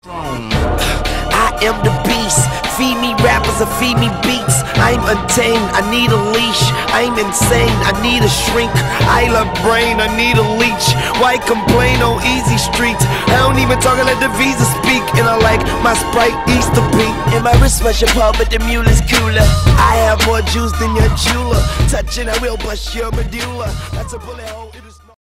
I am the beast. Feed me rappers or feed me beats. I'm untamed, I need a leash. I'm insane, I need a shrink. I love brain, I need a leech. Why complain on easy streets? I don't even talk, I let the visa speak. And I like my Sprite Easter pink. And my wristwatch apart, but the mule is cooler. I have more juice than your jeweler. Touching, I will bust your medulla. That's a bullet hole.